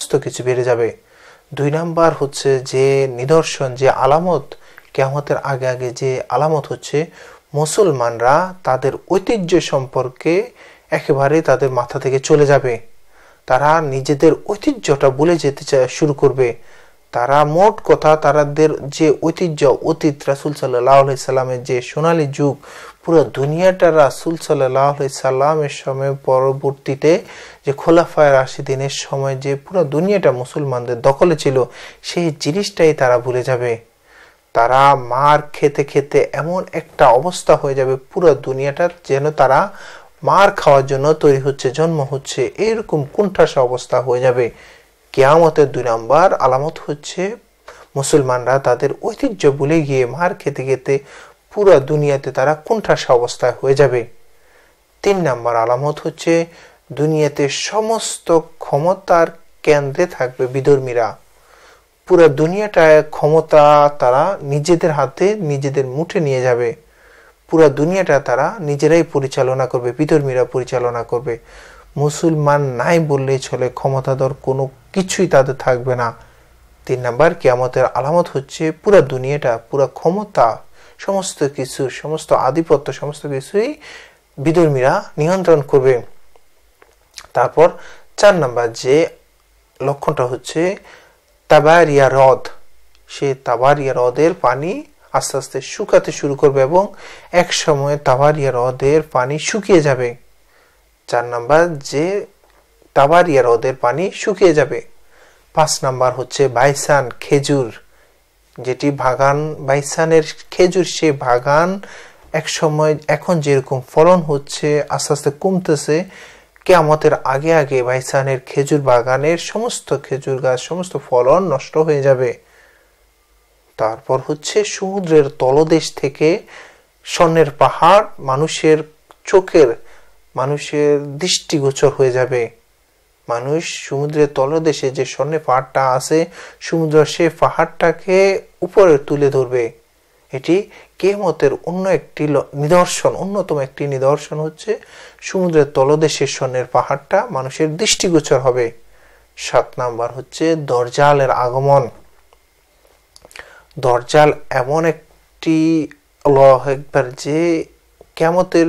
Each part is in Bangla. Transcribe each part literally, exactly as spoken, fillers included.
সমস্ত কিছু বেড়ে যাবে। দুই নাম্বার হচ্ছে যে নিদর্শন, যে আলামত, কিয়ামতের আগে আগে যে আলামত হচ্ছে মুসলমানরা তাদের ঐতিহ্য সম্পর্কে একেবারে তাদের মাথা থেকে চলে যাবে। তারা নিজেদের ঐতিহ্যটা ভুলে যেতে শুরু করবে। তারা মোট কথা তাদের যে ঐতিহ্য, অতীত রাসূল সাল্লাল্লাহু আলাইহি সাল্লামের যে সোনালী যুগ, পুরো দুনিয়াটা রাসূল সাল্লাল্লাহু আলাইহি সাল্লামের সময় পরবর্তীতে যে খোলাফায়ে রাশিদিনের সময় যে পুরো দুনিয়াটা মুসলমানদের দখলে ছিল, সেই জিনিসটাই তারা ভুলে যাবে। তারা মার খেতে খেতে এমন একটা অবস্থা হয়ে যাবে, পুরো দুনিয়াটা যেন তারা মার খাওয়ার জন্য তৈরি হচ্ছে, জন্ম হচ্ছে, এরকম কুণ্ঠাসা অবস্থা হয়ে যাবে। কিয়ামতের দুই নাম্বার আলামত হচ্ছে মুসলমানরা তাদের ঐতিহ্য ভুলে গিয়ে মার খেতে খেতে পুরো দুনিয়াতে তারা কুণ্ঠাসা অবস্থায় হয়ে যাবে। তিন নাম্বার আলামত হচ্ছে দুনিয়াতে সমস্ত ক্ষমতার কেন্দ্রে থাকবে বিধর্মীরা। পুরো দুনিয়াটায় ক্ষমতা তারা নিজেদের হাতে নিজেদের মুঠে নিয়ে যাবে। পুরো দুনিয়াটা তারা নিজেরাই পরিচালনা করবে, বিধর্মীরা পরিচালনা করবে। মুসলমান নাই বললেই চলে, ক্ষমতাধর কোনো কিছুই তাদের থাকবে না। তিন নাম্বার কিয়ামতের আলামত হচ্ছে পুরো দুনিয়াটা, পুরো ক্ষমতা, সমস্ত কিছু, সমস্ত আধিপত্য, সমস্ত কিছুই বিধর্মীরা নিয়ন্ত্রণ করবে। তারপর চার নাম্বার যে লক্ষণটা হচ্ছে তাবারিয়া হ্রদ, সে তাবারিয়া হ্রদের পানি আস্তে আস্তে শুকাতে শুরু করবে এবং এক সময় তাবারিয়া হ্রদের পানি শুকিয়ে যাবে। চার নাম্বার যে তাবারিয়া হ্রদের পানি শুকিয়ে যাবে। পাঁচ নাম্বার হচ্ছে বাইসান, খেজুর, যেটি বাগান, বাইসানের খেজুর, সে বাগান এক সময় এখন যেরকম ফলন হচ্ছে আস্তে আস্তে কমতেছে, কিয়ামতের আগে আগে বাইসানের খেজুর বাগানের সমস্ত খেজুর গাছ, সমস্ত ফলন নষ্ট হয়ে যাবে। তারপর হচ্ছে সমুদ্রের তলদেশ থেকে স্বর্ণের পাহাড় মানুষের চোখের, মানুষের দৃষ্টিগোচর হয়ে যাবে। মানুষ সমুদ্রের তলদেশে যে স্বর্ণের পাহাড়টা আছে, সমুদ্র সে পাহাড়টাকে উপরে তুলে ধরবে। এটি কিয়ামতের অন্য একটি নিদর্শন, অন্যতম একটি নিদর্শন হচ্ছে সমুদ্রের তলদেশের স্বর্ণের পাহাড়টা মানুষের দৃষ্টিগোচর হবে। সাত নাম্বার হচ্ছে দজ্জালের আগমন। দজ্জাল এমন একটি আল্লাহু আকবার, যে কিয়ামতের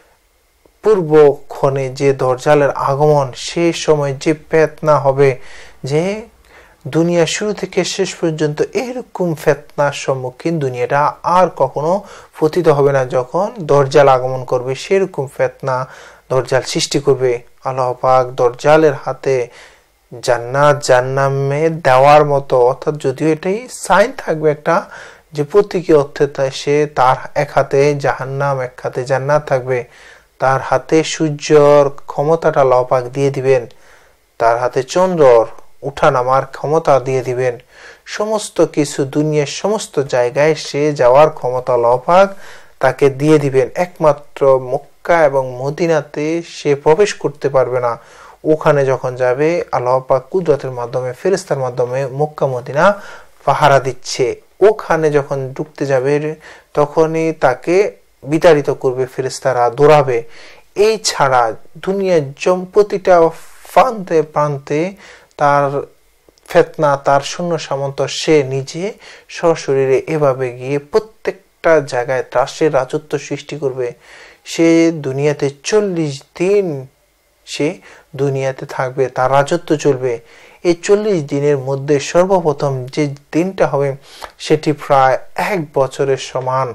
পূর্বক্ষণে যে দজ্জালের আগমন, সে সময় যে ফিতনা হবে, যে দুনিয়া শুরু থেকে শেষ পর্যন্ত এরকম ফিতনার সম্মুখীন দুনিয়াটা আর কখনো পতিত হবে না। যখন দজ্জাল আগমন করবে, সেরকম ফিতনা দজ্জাল সৃষ্টি করবে। আল্লাহ পাক দজ্জালের হাতে জান্নাত জাহান্নামে দেওয়ার মতো, অর্থাৎ যদিও এটাই সাইন থাকবে একটা, যে প্রতীকী অর্থে সে তার এক হাতে জাহান্নাম, এক হাতে জান্নাত থাকবে। তার হাতে সূর্যর ক্ষমতাটা আল্লাহ পাক দিয়ে দিবেন, তার হাতে চন্দ্রর উঠা নামার ক্ষমতা দিয়ে দিবেন, সমস্ত কিছু দুনিয়ার সমস্ত জায়গায় সে যাওয়ার ক্ষমতা আল্লাহ পাক তাকে দিয়ে দিবেন। একমাত্র মক্কা এবং মদিনাতে সে প্রবেশ করতে পারবে না। ওখানে যখন যাবে, আল্লাহ পাক কুদরতের মাধ্যমে, ফেরেশতার মাধ্যমে মক্কা মদিনা পাহারা দিচ্ছে। ওখানে যখন ঢুকতে যাবে, তখনই তাকে বিতাড়িত করবে ফেরেশতারা, দৌড়াবে। এই ছাড়া দুনিয়ার প্রতিটা প্রান্তে প্রান্তে তার ফিতনা, তার সৈন্য সামন্ত, সে নিজে সশরীরে এভাবে গিয়ে প্রত্যেকটা জায়গায় ত্রাসের রাজত্ব সৃষ্টি করবে। সে দুনিয়াতে চল্লিশ দিন সে দুনিয়াতে থাকবে, তার রাজত্ব চলবে। এই চল্লিশ দিনের মধ্যে সর্বপ্রথম যে দিনটা হবে, সেটি প্রায় এক বছরের সমান।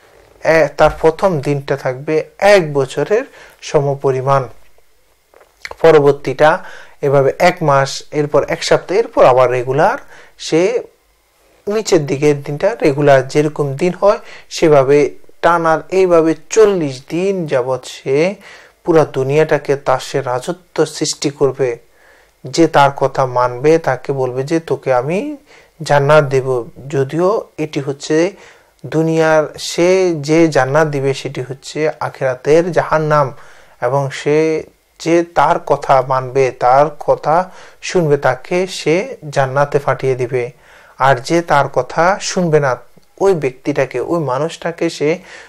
তার প্রথম দিনটা থাকবে এক বছরের সমপরিমাণ, পরবর্তীটা এভাবে এক মাস, এরপর এক সপ্তাহ, এরপর আবার রেগুলার, সে নিচের দিকের দিনটা রেগুলার যেরকম দিন হয় সেভাবে টানার, এইভাবে চল্লিশ দিন যাবৎ সে পুরা দুনিয়াটাকে তার সে রাজত্ব সৃষ্টি করবে। যে তার কথা মানবে তাকে বলবে যে তোকে আমি জান্নাত দেব, যদিও এটি হচ্ছে দুনিয়ার, সে যে জান্নাত দিবে সেটি হচ্ছে আখিরাতের জাহান্নাম, এবং সে যে তার কথা মানবে, তার কথা শুনবে, তাকে সে জান্নাতে পাঠিয়ে দিবে। আর যে তার কথা শুনবে না, ওই ব্যক্তিটাকে, ওই মানুষটাকে সে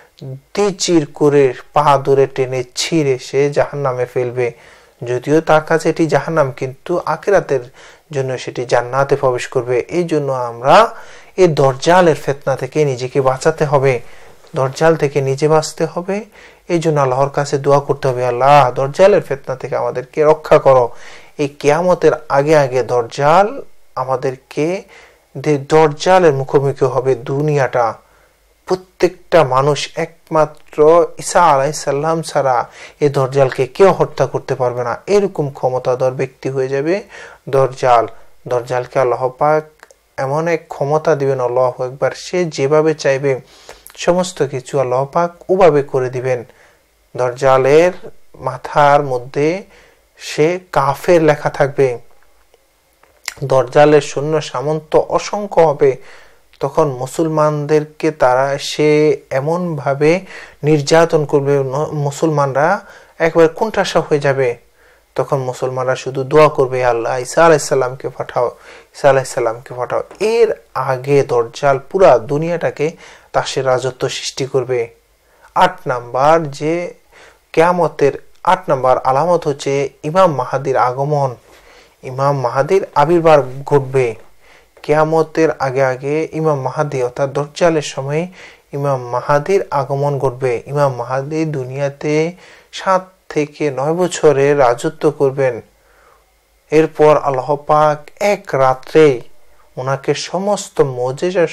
চির করে পা ধরে টেনে ছিঁড়ে সে জাহান্নামে ফেলবে। যদিও তার কাছে এটি জাহান্নাম, কিন্তু আখিরাতের জন্য সেটি জান্নাতে প্রবেশ করবে। এই জন্য আমরা এই দজ্জালের ফিতনা থেকে নিজেকে বাঁচাতে হবে, দজ্জাল থেকে নিজে বাঁচতে হবে। এই জন্য আল্লাহর কাছে দোয়া করতে হবে, আল্লাহ দজ্জালের ফিতনা থেকে আমাদেরকে রক্ষা করো। এই কিয়ামতের আগে আগে দজ্জাল আমাদেরকে দজ্জালের মুখোমুখি হবে দুনিয়াটা। প্রত্যেকটা মানুষ একমাত্র ঈসা আলাইহিস সালাম ছাড়া এই দজ্জালকে কেউ হত্যা করতে পারবে না, এরকম ক্ষমতাধর ব্যক্তি হয়ে যাবে দজ্জাল। দজ্জালকে আল্লাহ পাক এমন এক ক্ষমতা দিবেন, আল্লাহু আকবার, সে যেভাবে চাইবে সমস্ত কিছু আল্লাহ পাক ওভাবে করে দিবেন। দজ্জালের মাথার মধ্যে সে কাফের লেখা থাকবে, দজ্জালের সৈন্য সামন্ত অসংখ্য হবে। তখন মুসলমানদেরকে তারা সে এমন ভাবে নির্যাতন করবে, মুসলমানরা একবার কোণঠাসা হয়ে যাবে। তখন মুসলমানরা শুধু দোয়া করবে, আল্লাহ ঈসা আলাইহিস সালামকে পাঠাও, ঈসা আলাইহিস সালামকে পাঠাও। এর আগে দজ্জাল পুরা দুনিয়াটাকে তার সে রাজত্ব সৃষ্টি করবে। আট নাম্বার যে কিয়ামতের আট নাম্বার আলামত হচ্ছে ইমাম মাহাদির আগমন। ইমাম মাহাদির আবির্ভাব ঘটবে কিয়ামতের আগে আগে। ইমাম মাহাদি অর্থাৎ দজ্জালের সময় ইমাম মাহাদির আগমন ঘটবে। ইমাম মাহাদি দুনিয়াতে সাত থেকে নয় বছরে রাজত্ব করবেন। এরপর আল্লাহ পাক এক রাত্রে ওনাকে সমস্ত মুজিজা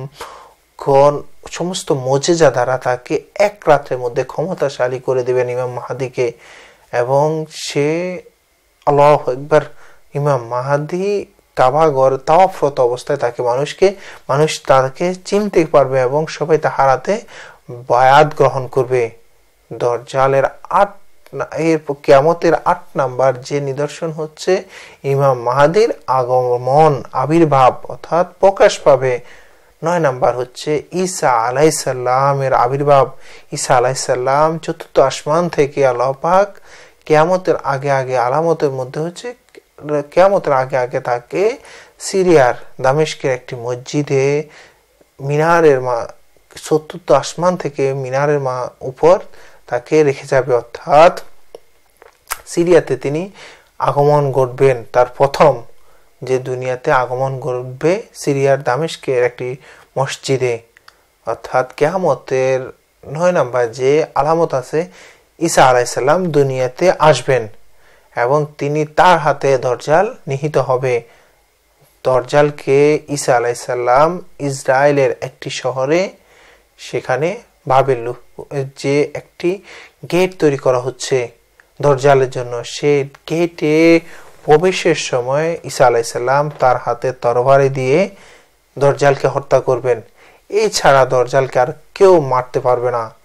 সমস্ত মুজিজা দ্বারা তাকে এক রাত্রের মধ্যে ক্ষমতাশালী করে দিবেন ইমাম মাহাদিকে। এবং সে আল্লাহু আকবার, ইমাম মাহাদি কাবা ঘর তাওয়াফরত অবস্থায় তাকে মানুষকে মানুষ তাকে চিনতে পারবে এবং সবাই তাহার হাতে বায়াত গ্রহণ করবে। দজ্জালের আট এর কিয়ামতের আট নাম্বার যে নিদর্শন হচ্ছে ইমাম মাহাদির আগমন, আবির্ভাব অর্থাৎ প্রকাশ পাবে। নয় নাম্বার হচ্ছে ঈসা আলাইহিস সালামের আবির্ভাব। ঈসা আলাইহিস সালাম চতুর্থ আসমান থেকে আল্লাহ পাক কিয়ামতের আগে আগে আলামতের মধ্যে হচ্ছে কিয়ামতের আগে আগে তাকে সিরিয়ার দামেস্কের একটি মসজিদে মিনারের মা চতুর্থ আসমান থেকে মিনারের মা উপর তাকে রেখে যাবে, অর্থাৎ সিরিয়াতে তিনি আগমন ঘটবেন। তার প্রথম যে দুনিয়াতে আগমন ঘটবে সিরিয়ার দামেস্কের একটি মসজিদে। অর্থাৎ কিয়ামতের নয় নাম্বার যে আলামত আছে, ঈসা আলাইহিস সালাম দুনিয়াতে আসবেন এবং তিনি তার হাতে দজ্জাল নিহিত হবে। দজ্জালকে ঈসা আলাইহিস সালাম ইসরায়েলের একটি শহরে, সেখানে বাবেল যে একটি গেট তৈরি করা হচ্ছে দজ্জালের জন্য, সে গেটে প্রবেশের সময় ঈসা আলাইহিস সালাম তার হাতে তরবারি দিয়ে দজ্জালকে হত্যা করবেন। এছাড়া দজ্জালকে আর কেউ মারতে পারবে না।